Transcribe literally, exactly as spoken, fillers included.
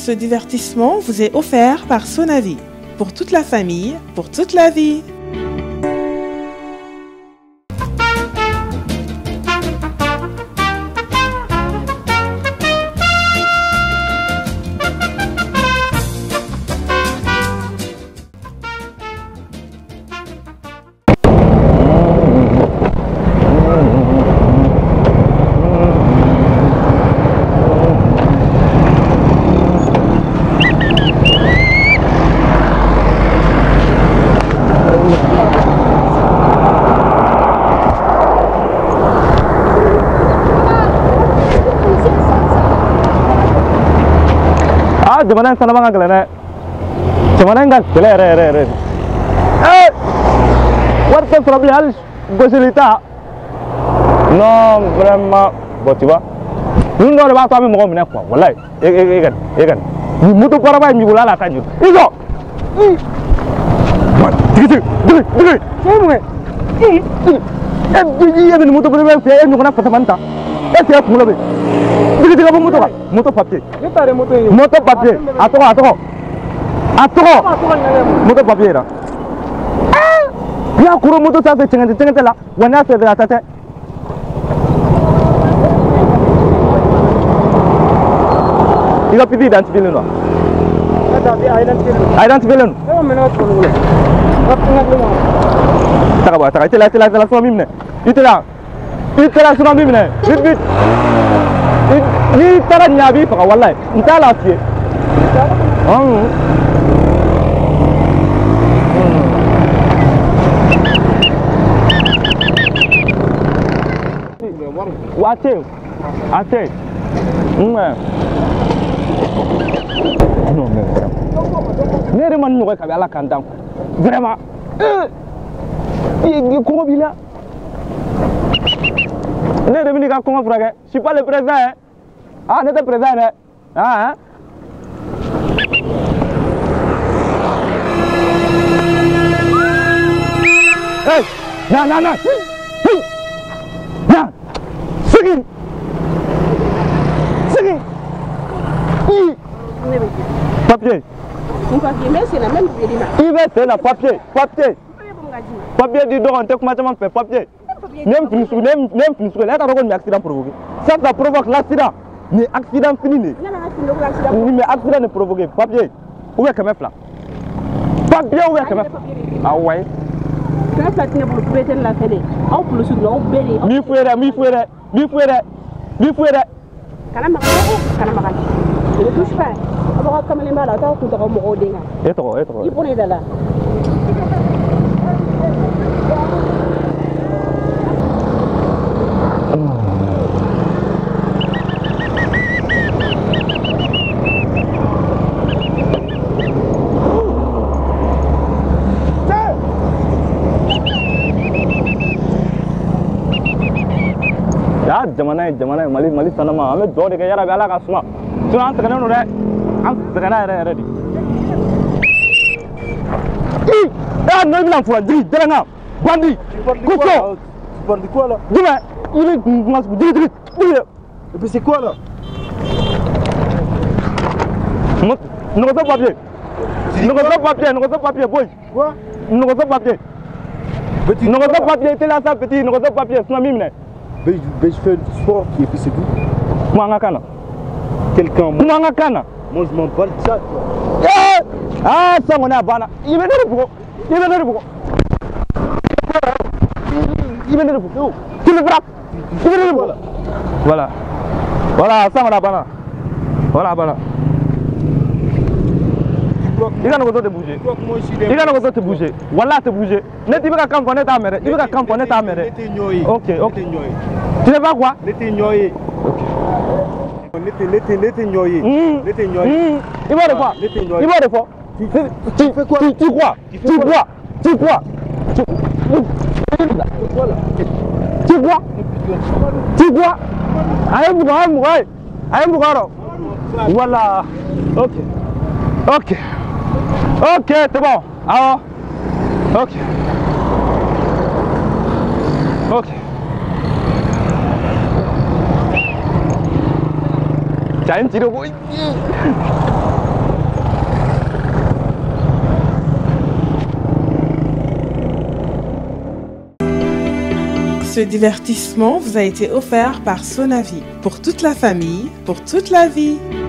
Ce divertissement vous est offert par Sonavi. Pour toute la famille, pour toute la vie. Cuman sana bang agak cuman enggak kele re re re eh what the problem hal gosilita non vraiment bon tu vois nous on va pas me mener quoi wallahi e e kan e kan ni mutu para ba mi bulala tanju iso digi digi digi semua eh digi ya ni mutu para ba fe ni kona patamanta eh saya pula be digi digi apa mutu ka moto papier moto papier attends attends attends moto papier là ya kuro moto ça fait cinquante cinquante là wana fait de la tête il a pidi identifier le nom identifier le nom tak apa tak itu lah itu lah itu lah semua mimne itu lah itu lah semua mimne vite vite ni tara nyabi fa wallahi nta la fi hmm wate ate hmm non mais nere man no ka ala kan dan vraiment eh ko bila nere bini ka ko frage je suis pas le président hein. Ah, n'était présent, hein? Ah, hein? Hey! Non, non, non! Hey! Non! Segui! Segui! Papier! Mon papier, mais c'est la même il va c'est la papier! Papier! Papier du dos, on te comment tu fais papier! Même plus, même même plus, là, tu as un accident provoqué. Ça, ça provoque l'accident! Mais accident fini. Oui, mais accident ne provoqué. Papier. Où est le caméra? Papier, où est le caméra? Ah ouais. Quand ça tient pour prêter la fête, on peut le soutenir, on peut le mi fuere, mi fuere, mi fuere, mi fuere. Kanama, kanama. Ne touche pas. On va comme les malades, on va tout remonter. Et trop, et trop. Il prenait de là. Jamana jamana mali mali sanama ame do de yara bala ka suma suna an tagana no re an tagana re re di ah no bilan fura di deranga bandi kuko bandi quoi là? dis-moi il est mas di di di et puis c'est quoi là? non non pas papier non pas papier non pas papier boy quoi non pas papier petit non pas papier t'es là ça petit non pas papier suna mimne. Mais je fais du sport et puis c'est tout. Moi, je quelqu'un. Moi, je moi, je m'en bats le chat. Ah, ça, on est à Bana. Il vient de beaucoup. Il vient de beaucoup. Il vient de beaucoup. Tu me frappes. Il vient de beaucoup. Voilà. Voilà, ça, on est à Bana. Voilà, Bana. Il va nous te bouger. Il va nous te bouger. Voilà, te bouger. Ne dis pas quand on est à mer. Il va quand on est à mer. Ok, ok. Tu ne vas pas quoi? L'été noyé. Ok. L'été l'été noyé. L'été noyé. Il va de quoi? Il va de quoi? Tu fais quoi? Tu crois? Tu crois? Tu crois? Tu crois? Tu crois? Allez, vous allez mourir. Allez, mourir. Voilà. Ok. Ok. Ok, c'est bon. Alors. Ok. Ok. Jangan tidur boy. Ce divertissement vous a été offert par Sonavi. Pour toute la famille, pour toute la vie.